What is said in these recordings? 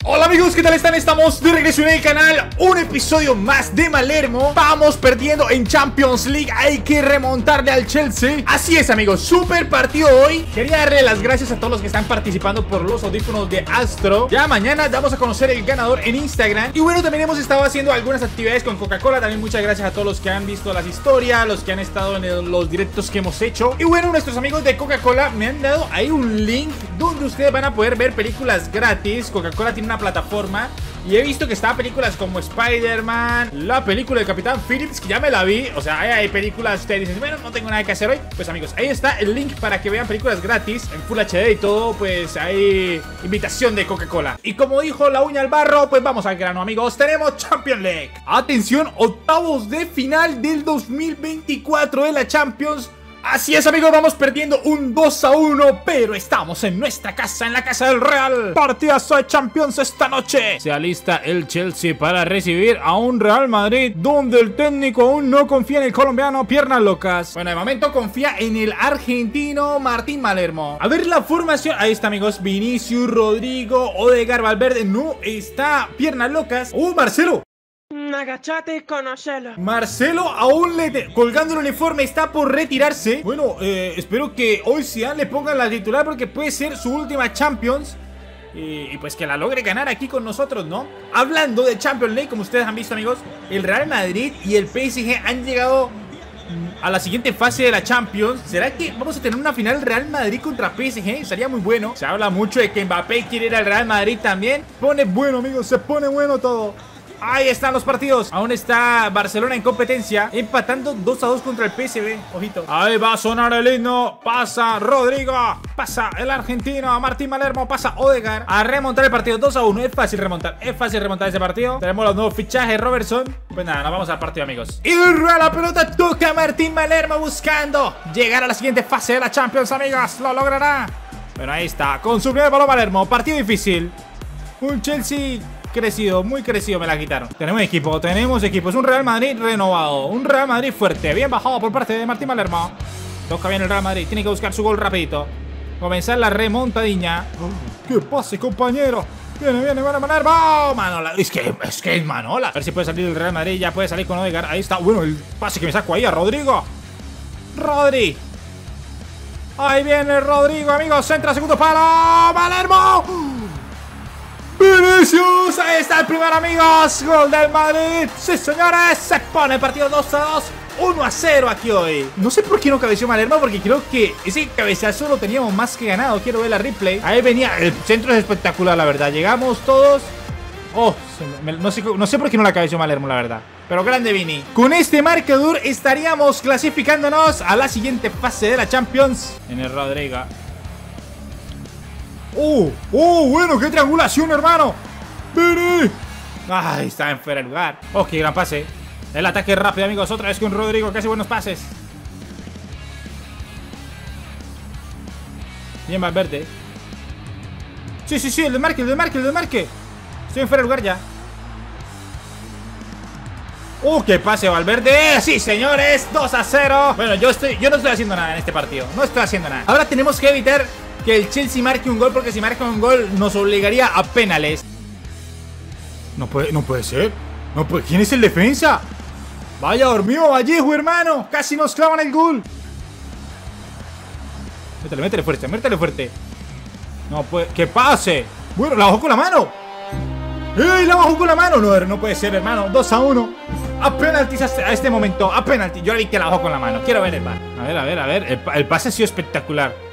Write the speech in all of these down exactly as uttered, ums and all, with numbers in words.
Hola amigos, ¿qué tal están? Estamos de regreso en el canal. Un episodio más de Malermo. Vamos perdiendo en Champions League. Hay que remontarle al Chelsea. Así es amigos, super partido hoy. Quería darle las gracias a todos los que están participando por los audífonos de Astro. Ya mañana vamos a conocer el ganador en Instagram. Y bueno, también hemos estado haciendo algunas actividades con Coca-Cola. También muchas gracias a todos los que han visto las historias, los que han estado en el, los directos que hemos hecho. Y bueno, nuestros amigos de Coca-Cola me han dado ahí un link donde ustedes van a poder ver películas gratis. Coca-Cola tiene una plataforma y he visto que está películas como Spider-Man, la película del Capitán Phillips, que ya me la vi. O sea, hay, hay películas, ustedes dicen, bueno, no tengo nada que hacer hoy. Pues amigos, ahí está el link para que vean películas gratis en Full H D y todo. Pues hay invitación de Coca-Cola. Y como dijo la uña al barro, pues vamos al grano amigos. Tenemos Champions League. Atención, octavos de final del dos mil veinticuatro de la Champions. Así es amigos, vamos perdiendo un dos a uno, pero estamos en nuestra casa, en la casa del Real. Partidazo de Champions esta noche. Se alista el Chelsea para recibir a un Real Madrid donde el técnico aún no confía en el colombiano Piernas Locas. Bueno, de momento confía en el argentino Martín Malermo. A ver la formación, ahí está amigos, Vinicius, Rodrigo, Odegaard, Valverde. No está Piernas Locas. ¡Uh, Marcelo! Agachate y conocelo. Marcelo aún le colgando el uniforme, está por retirarse. Bueno, eh, espero que hoy Zidane le pongan la titular porque puede ser su última Champions. Y, y pues que la logre ganar aquí con nosotros, ¿no? Hablando de Champions League, como ustedes han visto amigos, el Real Madrid y el P S G han llegado a la siguiente fase de la Champions. ¿Será que vamos a tener una final Real Madrid contra P S G? Estaría muy bueno. Se habla mucho de que Mbappé quiere ir al Real Madrid también. Pone bueno amigos, se pone bueno todo. Ahí están los partidos. Aún está Barcelona en competencia, empatando dos a dos contra el P S V. Ojito. Ahí va a sonar el himno. Pasa Rodrigo. Pasa el argentino Martín Malermo. Pasa Odegaard a remontar el partido dos a uno. Es fácil remontar. Es fácil remontar ese partido. Tenemos los nuevos fichajes. Robertson. Pues nada, nos vamos al partido amigos. Y rueda la pelota. Toca Martín Malermo buscando llegar a la siguiente fase de la Champions amigos. Lo logrará. Pero ahí está. Con su primer balón Malermo. Partido difícil. Un Chelsea crecido, muy crecido, me la quitaron. Tenemos equipo, tenemos equipo. Es un Real Madrid renovado, un Real Madrid fuerte, bien bajado por parte de Martín Malermo. Toca bien el Real Madrid, tiene que buscar su gol rapidito. Comenzar la remontadiña. Oh, ¡qué pase, compañero! Viene, viene, viene Malermo. Manola, es que es que es Manola. A ver si puede salir el Real Madrid, ya puede salir con Odegaard. Ahí está, bueno, el pase que me saco ahí a Rodrigo. Rodri. Ahí viene Rodrigo, amigos, entra segundo palo. Malermo. Vinicius, ahí está el primer amigos. Gol del Madrid. Sí señores, se pone el partido dos a dos, uno a cero aquí hoy. No sé por qué no cabeció Malermo, porque creo que ese cabezazo lo teníamos más que ganado. Quiero ver la replay. Ahí venía, el centro es espectacular la verdad. Llegamos todos. Oh, me, no, sé, no sé por qué no la cabeció Malermo la verdad. Pero grande Vini. Con este marcador estaríamos clasificándonos a la siguiente fase de la Champions. En el Rodrigo. ¡Oh! ¡Oh! Bueno, qué triangulación, hermano. ¡Vení! ¡Ay! Está en fuera de lugar. ¡Oh, qué gran pase! El ataque rápido, amigos. Otra vez con Rodrigo, que hace buenos pases. Bien, Valverde. Sí, sí, sí, el desmarque, el desmarque, el desmarque. Estoy en fuera de lugar ya. ¡Oh, qué pase, Valverde! ¡Sí, señores! dos a cero. Bueno, yo, estoy, yo no estoy haciendo nada en este partido. No estoy haciendo nada. Ahora tenemos que evitar que el Chelsea marque un gol, porque si marca un gol nos obligaría a penales. No puede, no puede ser. No puede. ¿Quién es el defensa? Vaya dormido Vallejo, hermano. Casi nos clavan el gol. Métele, métele fuerte, métele fuerte. No puede. ¡Que pase! Bueno, la bajó con la mano. ¡Ey! La bajó con la mano. No, no puede ser, hermano. dos a uno. A penaltis a este momento. A penalti. Yo le vi que la bajó con la mano. Quiero ver el bar. A ver, a ver, a ver. El, el pase ha sido espectacular.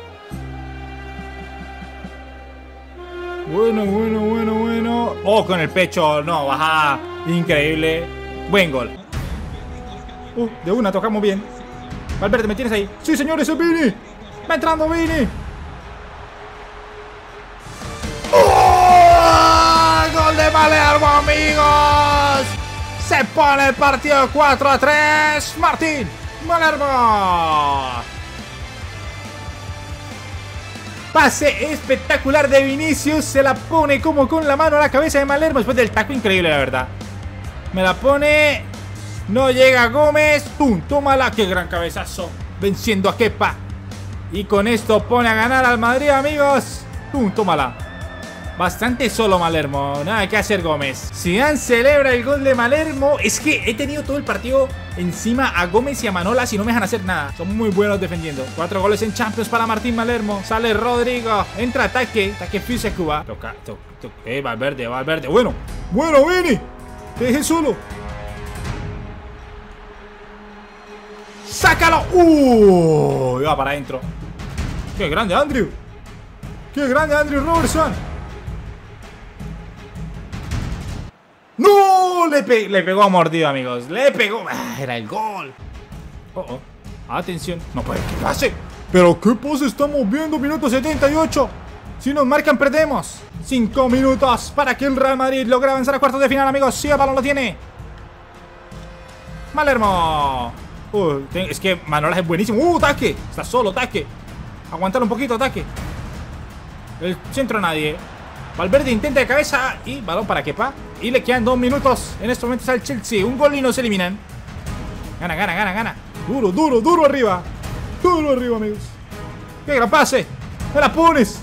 Bueno, bueno, bueno, bueno. Oh, con el pecho, no, baja. Increíble. Buen gol. Uh, de una, tocamos bien. Valverde, ¿me tienes ahí? Sí, señores, es Vini. Va entrando Vini. ¡Oh! Gol de Malermo, amigos. Se pone el partido cuatro a tres. Martín Malermo. Pase espectacular de Vinicius. Se la pone como con la mano a la cabeza de Malermo. Después del taco increíble, la verdad. Me la pone. No llega Gómez. ¡Pum! Tómala. ¡Qué gran cabezazo! Venciendo a Kepa. Y con esto pone a ganar al Madrid, amigos. ¡Pum! Tómala. bastante solo Malermo. Nada que hacer Gómez. Zidane celebra el gol de Malermo. Es que he tenido todo el partido encima a Gómez y a Manolas y no me dejan hacer nada. Son muy buenos defendiendo. Cuatro goles en Champions para Martín Malermo. Sale Rodrigo. Entra ataque. Ataque Fuse Cuba. Toca, toca, toca. Eh, Valverde, Valverde. Bueno, bueno, Vini. Te dejé solo. ¡Sácalo! ¡Uh! Va para adentro. ¡Qué grande, Andrew! ¡Qué grande, Andrew Robertson! ¡No! Le, pe le pegó a mordido, amigos. Le pegó. Ah, era el gol. Oh, oh. Atención. No puede que pase. Pero qué pase estamos viendo. Minuto setenta y ocho. Si nos marcan, perdemos. Cinco minutos para que el Real Madrid logre avanzar a cuartos de final, amigos. Sí, el balón lo tiene. Malermo. Uh, es que Manolas es buenísimo. ¡Uh, ataque! Está solo, ataque. Aguantar un poquito, ataque. El centro a nadie. Valverde intenta de cabeza y balón para Kepa. Y le quedan dos minutos. En estos momentos al Chelsea. Un gol y nos eliminan. Gana, gana, gana, gana. Duro, duro, duro arriba. Duro arriba, amigos. ¡Qué gran pase! ¡Me la pones!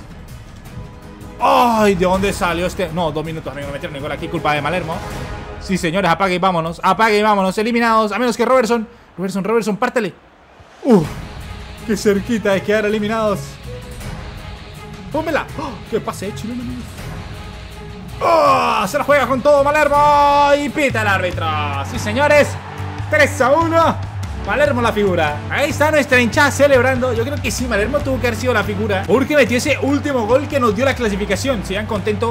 ¡Ay! ¿De dónde salió este? No, dos minutos, amigo. No metieron ni gol aquí. Culpa de Malermo. Sí, señores. Apague y vámonos. Apague y vámonos. Eliminados. A menos que Robertson. Robertson, Robertson, pártele. ¡Uh! ¡Qué cerquita de quedar eliminados! ¡Pónmela! ¡Oh! ¡Qué pase, chileno, amigos! ¡Oh! Se la juega con todo Malermo. Y pita el árbitro. Sí, señores. tres a uno. Malermo la figura. Ahí está nuestra hinchada celebrando. Yo creo que sí, Malermo tuvo que haber sido la figura, porque metió ese último gol que nos dio la clasificación. Sigan contentos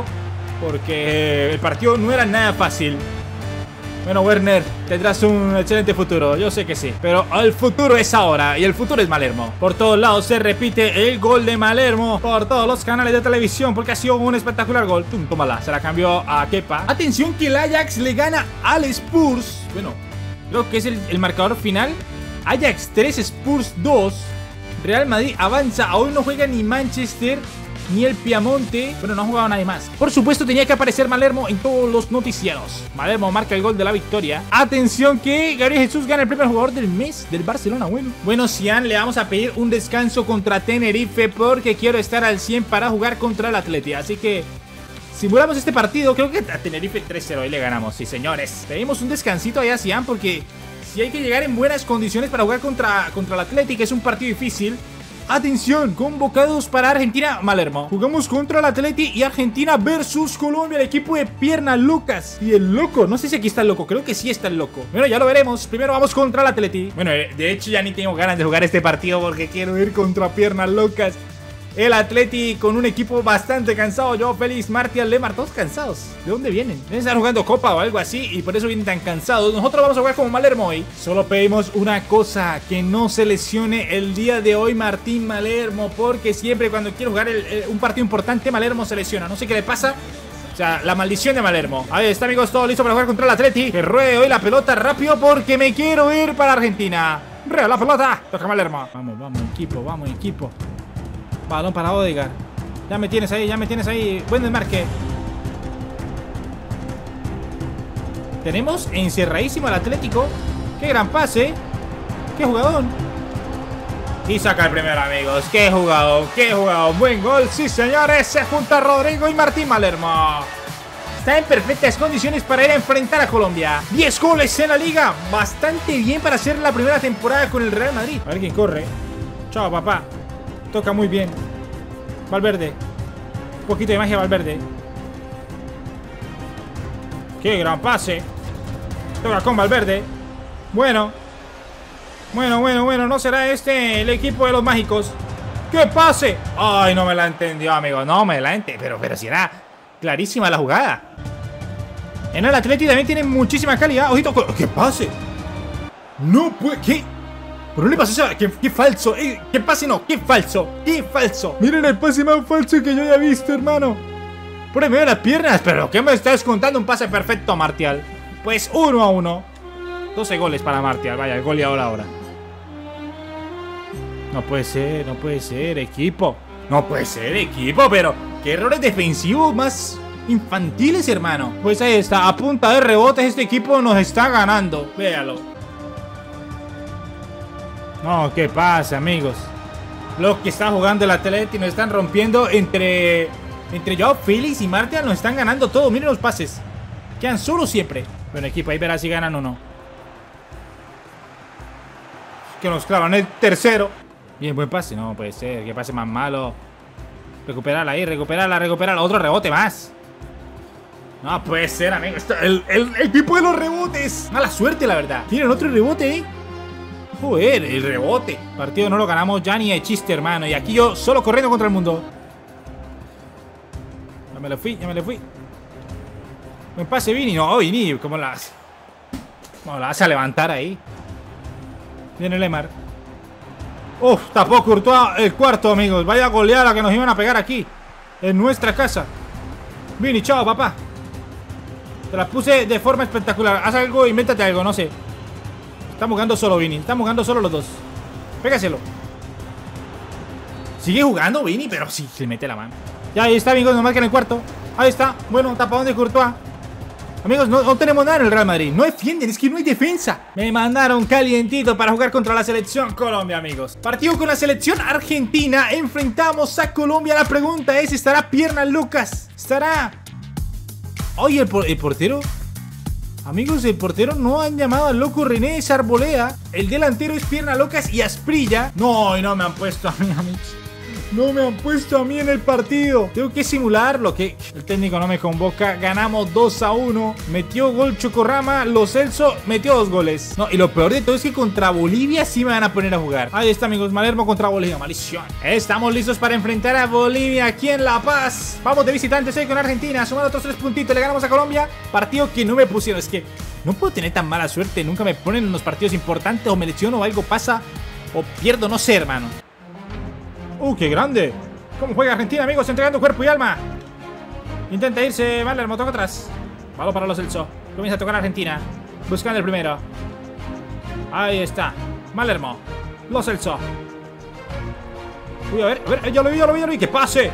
porque el partido no era nada fácil. Bueno, Werner, tendrás un excelente futuro, yo sé que sí. Pero el futuro es ahora y el futuro es Malermo. Por todos lados se repite el gol de Malermo por todos los canales de televisión, porque ha sido un espectacular gol. Tum, tómala, se la cambió a Kepa. Atención que el Ajax le gana al Spurs. Bueno, creo que es el, el marcador final. Ajax tres, Spurs dos. Real Madrid avanza, aún no juega ni Manchester ni el Piamonte. Bueno, no ha jugado nadie más. Por supuesto tenía que aparecer Malermo en todos los noticieros. Malermo marca el gol de la victoria. Atención que Gabriel Jesús gana el primer jugador del mes del Barcelona. Bueno, bueno, Zidane, le vamos a pedir un descanso contra Tenerife porque quiero estar al cien para jugar contra el Atleti. Así que simulamos este partido. Creo que a Tenerife tres cero y le ganamos. Sí, señores. Pedimos un descansito allá a Zidane porque si hay que llegar en buenas condiciones para jugar contra, contra el Atleti, que es un partido difícil. Atención, convocados para Argentina, Malermo. Jugamos contra el Atleti y Argentina versus Colombia, el equipo de Pierna Lucas. Y el loco, no sé si aquí está el loco, creo que sí está el loco. Bueno, ya lo veremos, primero vamos contra el Atleti. Bueno, de hecho ya ni tengo ganas de jugar este partido porque quiero ir contra Pierna Lucas. El Atleti con un equipo bastante cansado. Yo, Félix, Martial, Lemar, todos cansados. ¿De dónde vienen? Deben estar jugando Copa o algo así y por eso vienen tan cansados. Nosotros vamos a jugar como Malermo hoy. Solo pedimos una cosa, que no se lesione el día de hoy Martín Malermo, porque siempre cuando quiere jugar el, el, un partido importante, Malermo se lesiona. No sé qué le pasa. O sea, la maldición de Malermo. Ahí está, amigos, todo listo para jugar contra el Atleti. Que ruede hoy la pelota rápido porque me quiero ir para Argentina. Rueda la pelota. Toca Malermo. Vamos, vamos, equipo, vamos, equipo. Balón para Odegaard. Ya me tienes ahí, ya me tienes ahí. Buen desmarque. Tenemos encerradísimo al Atlético. Qué gran pase. Qué jugador. Y saca el primero, amigos. Qué jugador, qué jugador. Buen gol, sí, señores. Se junta Rodrigo y Martín Malermo. Está en perfectas condiciones para ir a enfrentar a Colombia. diez goles en la liga. Bastante bien para hacer la primera temporada con el Real Madrid. A ver quién corre. Chao, papá. Toca muy bien. Valverde. Un poquito de magia, Valverde. Qué gran pase. Toca con Valverde. Bueno. Bueno, bueno, bueno. No será este el equipo de los mágicos. ¡Qué pase! Ay, no me la entendió, amigo. No me la entendió. Pero, pero si era clarísima la jugada. En el Atleti también tiene muchísima calidad. Ojito. ¡Qué pase! No puede... ¿Qué? ¿Pero no le pasó eso? ¿Qué, qué falso? Eh, ¿Qué pase no? ¿Qué falso? ¿Qué falso? Miren el pase más falso que yo haya visto, hermano. Por en medio de las piernas. ¿Pero qué me estás contando? Un pase perfecto, Martial. Pues uno a uno. doce goles para Martial. Vaya, el goleador ahora. No puede ser, no puede ser, equipo. No puede ser, equipo, pero qué errores defensivos más infantiles, hermano. Pues ahí está, a punta de rebotes este equipo nos está ganando. Véalo. No, ¿qué pasa, amigos? Los que están jugando el Atleti nos están rompiendo entre Entre Joao Félix y Martial nos están ganando todo. Miren los pases. Quedan solos siempre. Bueno, equipo, ahí verás si ganan o no. Que nos clavan el tercero. Bien, buen pase. No puede ser, que pase más malo. Recuperarla ahí, recuperarla, recuperarla. Otro rebote más. No puede ser, amigo. Esto, el, el, el equipo de los rebotes. Mala suerte, la verdad. Tienen otro rebote, ¿eh? Joder, el rebote. Partido no lo ganamos ya ni de chiste, hermano. Y aquí yo solo corriendo contra el mundo. Ya me lo fui, ya me lo fui. Buen pase, Vini. No, Vini, ¿cómo la hace? ¿Cómo la vas a levantar ahí? Viene Lemar. Uf, tapó Courtois el cuarto, amigos. Vaya goleada que nos iban a pegar aquí. En nuestra casa. Vini, chao, papá. Te la puse de forma espectacular. Haz algo, invéntate algo, no sé. Estamos jugando solo, Vini. Estamos jugando solo los dos. Pégaselo. Sigue jugando, Vini, pero sí, se mete la mano. Ya, ahí está, amigos, nos marcan el cuarto. Ahí está, bueno, tapadón de Courtois. Amigos, no, no tenemos nada en el Real Madrid. No defienden, es que no hay defensa. Me mandaron calientito para jugar contra la selección Colombia, amigos. Partido con la selección Argentina. Enfrentamos a Colombia. La pregunta es, ¿estará Pierna Lucas? ¿Estará? Oye, el, por el portero. Amigos, el portero no han llamado al loco René Sarbolea. El delantero es Pierna Lucas y Asprilla. No, y no me han puesto a mí, amigos. No me han puesto a mí en el partido. Tengo que simularlo, que el técnico no me convoca. Ganamos dos a uno. Metió gol Chocorrama. Lo Celso metió dos goles. No, y lo peor de todo es que contra Bolivia sí me van a poner a jugar. Ahí está, amigos, Malermo contra Bolivia. Maldición. Estamos listos para enfrentar a Bolivia aquí en La Paz. Vamos de visitantes hoy con Argentina. Sumando otros tres puntitos. Le ganamos a Colombia. Partido que no me pusieron. Es que no puedo tener tan mala suerte. Nunca me ponen en los partidos importantes. O me lesiono o algo pasa. O pierdo, no sé, hermano. ¡Uh, qué grande! ¿Cómo juega Argentina, amigos? Entregando cuerpo y alma. Intenta irse, Malermo, toca atrás. Balón para los Celso. Comienza a tocar Argentina. Buscando el primero. Ahí está. Malermo. Los Celso. Uy, a ver, a ver, ya lo vi, ya lo vi, ya lo vi. ¡Que pase!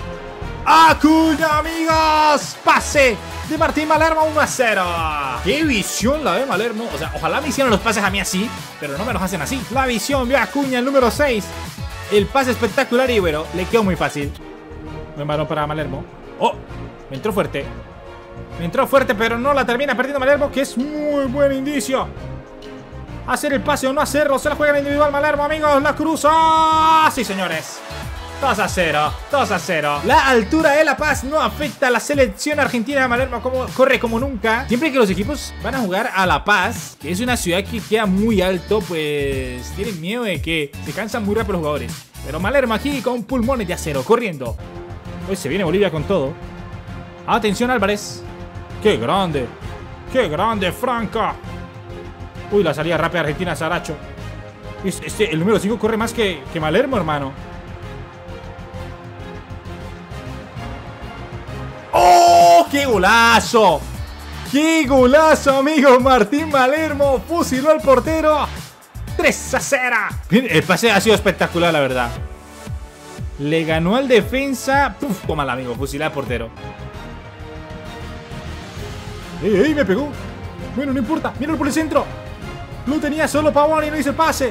¡Acuña, amigos! ¡Pase! De Martín Malermo, uno a cero. ¡Qué visión la de Malermo! O sea, ojalá me hicieran los pases a mí así, pero no me los hacen así. La visión vio a Acuña, el número seis. El pase espectacular y bueno, le quedó muy fácil. Buen balón para Malermo. ¡Oh! Me entró fuerte. Me entró fuerte, pero no la termina perdiendo Malermo, que es muy buen indicio. Hacer el pase o no hacerlo. Se la juega en individual Malermo, amigos. La cruza. Sí, señores. dos a cero. dos a cero. La altura de La Paz no afecta a la selección argentina. Malermo como, corre como nunca. Siempre que los equipos van a jugar a La Paz, que es una ciudad que queda muy alto, pues tienen miedo de que se cansan muy rápido los jugadores. Pero Malermo aquí con pulmones de acero, corriendo. Pues se viene Bolivia con todo. Atención, Álvarez. ¡Qué grande! ¡Qué grande, Franca! Uy, la salida rápida argentina, Saracho. Este, el número cinco corre más que, que Malermo, hermano. ¡Oh! ¡Qué golazo! ¡Qué golazo, amigo! Martín Malermo fusiló al portero. tres a cero. El pase ha sido espectacular, la verdad. Le ganó al defensa. Puf, tómala, amigo. Fusiló al portero. ¡Ey, ey! Me pegó. Bueno, no importa. Míralo por el centro. Lo tenía solo Pavón y no hizo el pase.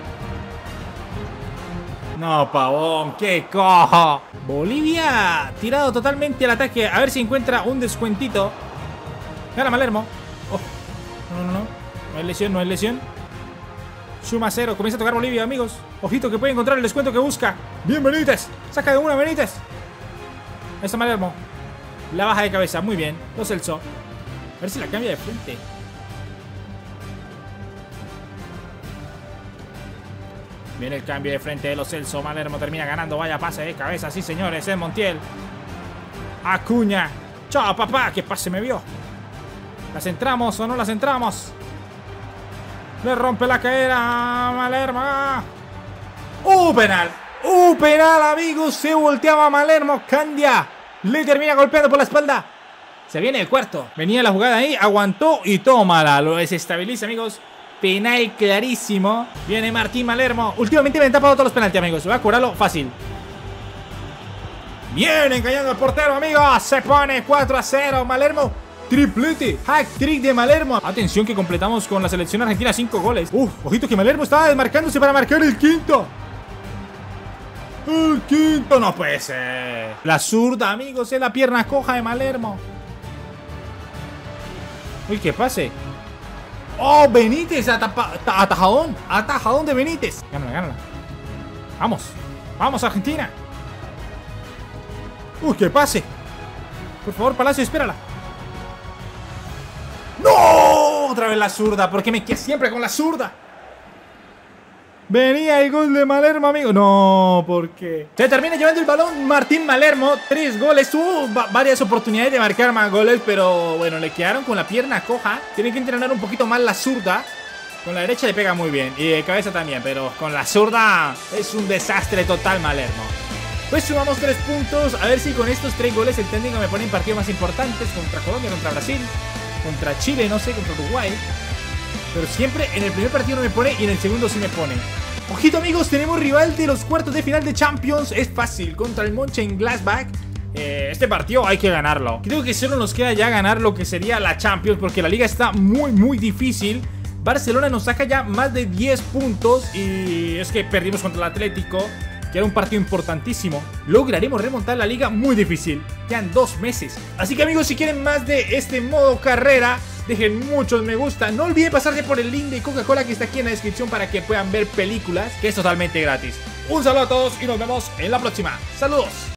No, Pavón, qué cojo. Bolivia tirado totalmente al ataque. A ver si encuentra un descuentito. Gana Malermo. Oh, no, no, no. No es lesión, no es lesión. Suma cero. Comienza a tocar Bolivia, amigos. Ojito que puede encontrar el descuento que busca. Bien, Benítez. Saca de una, Benítez. Ahí está Malermo. La baja de cabeza. Muy bien. Lo Celso. A ver si la cambia de frente. Viene el cambio de frente de Lo Celso. Malermo termina ganando. Vaya pase de cabeza. Sí, señores. Es Montiel. Acuña. Chao, papá. ¿Qué pase me vio? ¿La centramos o no la centramos? Le rompe la cadera a Malermo. ¡Uh, penal! ¡Uh, penal, amigos! Se volteaba Malermo. Candia. Le termina golpeando por la espalda. Se viene el cuarto. Venía la jugada ahí. Aguantó y tómala. Lo desestabiliza, amigos. Penal clarísimo. Viene Martín Malermo. Últimamente me han tapado todos los penaltis, amigos. Voy a curarlo fácil. Viene engañando al portero, amigos. Se pone cuatro a cero. Malermo. Triplete. Hack trick de Malermo. Atención que completamos con la selección argentina cinco goles. Uf, ojito que Malermo estaba desmarcándose para marcar el quinto. El quinto, no puede ser. La zurda, amigos, es la pierna coja de Malermo. Uy, ¿qué pase? ¡Oh, Benítez! Atapa, atajadón, atajadón de Benítez. Gánala, gánala. Vamos, vamos, Argentina. Uy, qué pase. Por favor, Palacio, espérala. ¡No! Otra vez la zurda. ¿Por qué me quedas siempre con la zurda? Venía el gol de Malermo, amigo. No, ¿por qué? Se termina llevando el balón Martín Malermo. Tres goles. Tuvo varias oportunidades de marcar más goles, pero bueno, le quedaron con la pierna coja. Tiene que entrenar un poquito más la zurda. Con la derecha le pega muy bien. Y de cabeza también, pero con la zurda es un desastre total Malermo. Pues sumamos tres puntos. A ver si con estos tres goles el técnico me pone en partidos más importantes. Contra Colombia, contra Brasil, contra Chile, no sé, contra Uruguay. Pero siempre en el primer partido no me pone y en el segundo sí me pone. Ojito, amigos, tenemos rival de los cuartos de final de Champions. Es fácil, contra el Mönchengladbach. eh, Este partido hay que ganarlo. Creo que solo nos queda ya ganar lo que sería la Champions, porque la liga está muy muy difícil. Barcelona nos saca ya más de diez puntos. Y es que perdimos contra el Atlético, que era un partido importantísimo. Lograremos remontar la liga, muy difícil. Quedan dos meses. Así que, amigos, si quieren más de este modo carrera, dejen muchos me gusta. No olviden pasarse por el link de Coca-Cola que está aquí en la descripción para que puedan ver películas, que es totalmente gratis. Un saludo a todos y nos vemos en la próxima. Saludos.